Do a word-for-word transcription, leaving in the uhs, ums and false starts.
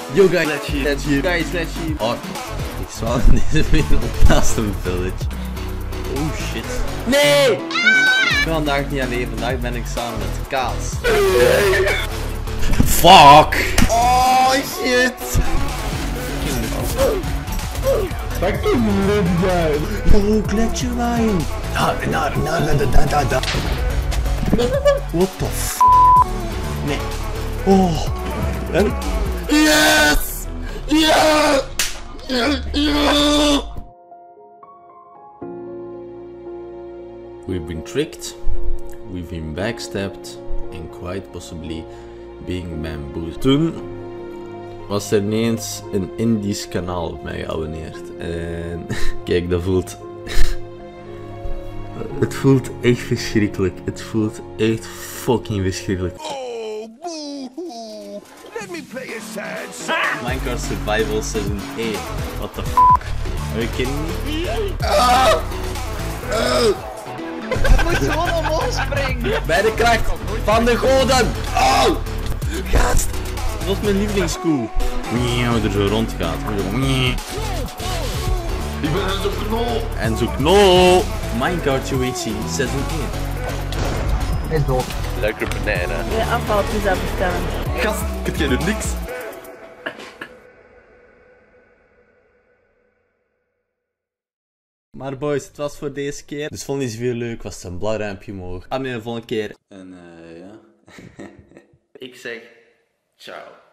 Yo guys, let's see, let's see, guys, let's see. Oh, ik zwaar deze wereld naast een village. Oh shit. Nee! Ik ben vandaag niet alleen, vandaag ben ik samen met Kaas. Fuck! Oh shit! Back to the guy. Yo, gletscher line! Da, da, da, da, da, da, da. What the f? Nee. Oh. En? Yes! Yeah! Yeah! Yeah! We've been tricked, we've been backstabbed, and quite possibly being bamboozled. Toen was er ineens een Indisch kanaal op mij geabonneerd. En kijk, dat voelt... Het voelt echt verschrikkelijk. Het voelt echt fucking verschrikkelijk. Oh, boo-hoo! Let me play a sad song. Minecraft Survival Season één. What the f***? Are you kidding me? Ah! Ah! Je moet gewoon omhoog springen. Bij de kracht van de goden! Oh! Gast! Dat was mijn lievelingskoe. Hoe er zo rond gaat. Ik ben Enzo Knol. Enzo Knol! Minecraft U H C Season één. Hij is dood. Lekker banana. Je afvaltjes aan bestellen. Gast, kun jij nu niks? Maar boys, het was voor deze keer. Dus vond je het weer leuk, was het een blauw ruimpje omhoog. Aan de volgende keer. En eh uh, ja. Ik zeg ciao.